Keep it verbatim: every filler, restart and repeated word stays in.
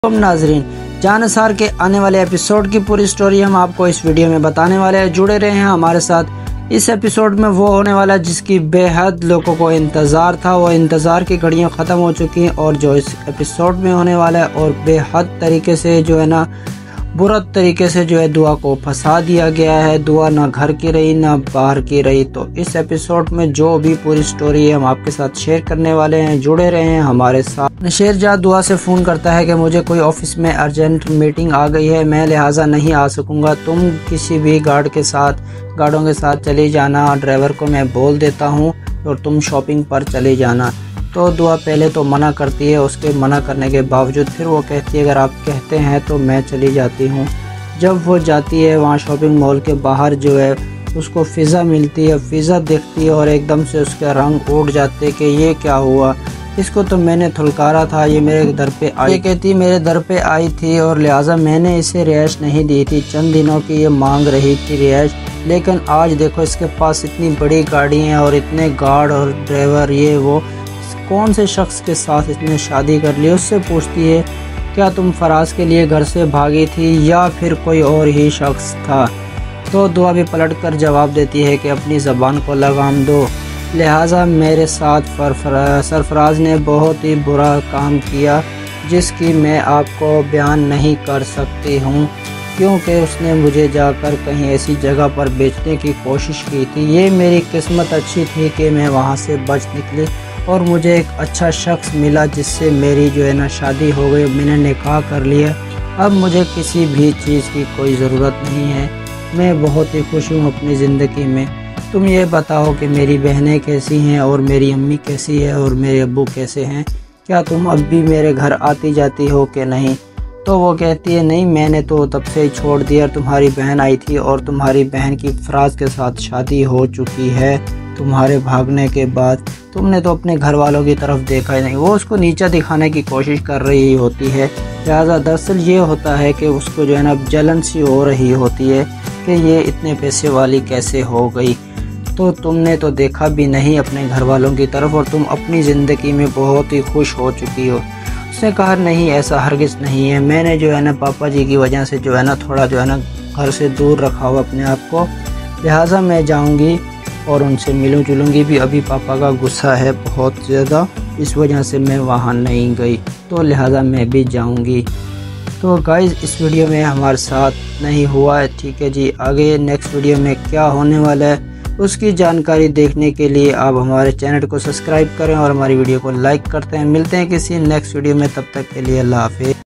तुम नाजरीन, जानसार के आने वाले एपिसोड की पूरी स्टोरी हम आपको इस वीडियो में बताने वाले हैं। जुड़े रहे हैं हमारे साथ। इस एपिसोड में वो होने वाला जिसकी बेहद लोगों को इंतज़ार था, वो इंतज़ार की घड़ियां ख़त्म हो चुकी हैं और जो इस एपिसोड में होने वाला है और बेहद तरीके से जो है ना बुरा तरीके से जो है दुआ को फंसा दिया गया है। दुआ ना घर की रही ना बाहर की रही। तो इस एपिसोड में जो भी पूरी स्टोरी है हम आपके साथ शेयर करने वाले हैं। जुड़े रहे हैं हमारे साथ। नशेर जा दुआ से फ़ोन करता है कि मुझे कोई ऑफिस में अर्जेंट मीटिंग आ गई है, मैं लिहाजा नहीं आ सकूंगा। तुम किसी भी गार्ड के साथ गार्डों के साथ चले जाना, ड्राइवर को मैं बोल देता हूँ और तुम शॉपिंग पर चले जाना। तो दुआ पहले तो मना करती है, उसके मना करने के बावजूद फिर वो कहती है अगर आप कहते हैं तो मैं चली जाती हूँ। जब वो जाती है वहाँ शॉपिंग मॉल के बाहर जो है उसको फ़िज़ा मिलती है। फ़िज़ा देखती है और एकदम से उसके रंग उड़ जाते कि ये क्या हुआ, इसको तो मैंने थुलकारा था, ये मेरे दर पे आई। ये कहती मेरे दर पे आई थी और लिहाजा मैंने इसे रिहाइश नहीं दी थी। चंद दिनों की ये मांग रही थी रिहाइश, लेकिन आज देखो इसके पास इतनी बड़ी गाड़ी है और इतने गार्ड और ड्राइवर, ये वो कौन से शख्स के साथ इसने शादी कर ली। उससे पूछती है क्या तुम फराज के लिए घर से भागी थी या फिर कोई और ही शख्स था। तो दुआ भी पलट कर जवाब देती है कि अपनी ज़बान को लगाम दो, लिहाजा मेरे साथ सरफराज ने बहुत ही बुरा काम किया जिसकी मैं आपको बयान नहीं कर सकती हूँ, क्योंकि उसने मुझे जाकर कहीं ऐसी जगह पर बेचने की कोशिश की थी। ये मेरी किस्मत अच्छी थी कि मैं वहाँ से बच निकली और मुझे एक अच्छा शख्स मिला जिससे मेरी जो है ना शादी हो गई, मैंने निकाह कर लिया। अब मुझे किसी भी चीज़ की कोई ज़रूरत नहीं है, मैं बहुत ही खुश हूँ अपनी ज़िंदगी में। तुम ये बताओ कि मेरी बहनें कैसी हैं और मेरी अम्मी कैसी है और मेरे अब्बू कैसे हैं, क्या तुम अब भी मेरे घर आती जाती हो कि नहीं। तो वो कहती है नहीं, मैंने तो तब से ही छोड़ दिया। तुम्हारी बहन आई थी और तुम्हारी बहन की फराज के साथ शादी हो चुकी है। तुम्हारे भागने के बाद तुमने तो अपने घर वालों की तरफ देखा ही नहीं। वो उसको नीचा दिखाने की कोशिश कर रही होती है। लिहाजा दरअसल ये होता है कि उसको जो है ना जलन सी हो रही होती है कि ये इतने पैसे वाली कैसे हो गई। तो तुमने तो देखा भी नहीं अपने घर वालों की तरफ और तुम अपनी ज़िंदगी में बहुत ही खुश हो चुकी हो। उसने कहा नहीं, ऐसा हरगिज़ नहीं है। मैंने जो है ना पापा जी की वजह से जो है ना थोड़ा जो है ना घर से दूर रखा हुआ अपने आप को, लिहाजा मैं जाऊंगी और उनसे मिलूँ जुलूँगी भी। अभी पापा का गुस्सा है बहुत ज़्यादा, इस वजह से मैं वहाँ नहीं गई, तो लिहाजा मैं भी जाऊंगी। तो गाइज़ इस वीडियो में हमारे साथ नहीं हुआ है, ठीक है जी। आगे नेक्स्ट वीडियो में क्या होने वाला है उसकी जानकारी देखने के लिए आप हमारे चैनल को सब्सक्राइब करें और हमारी वीडियो को लाइक करते हैं। मिलते हैं किसी नेक्स्ट वीडियो में, तब तक के लिए अल्लाह हाफ़िज़।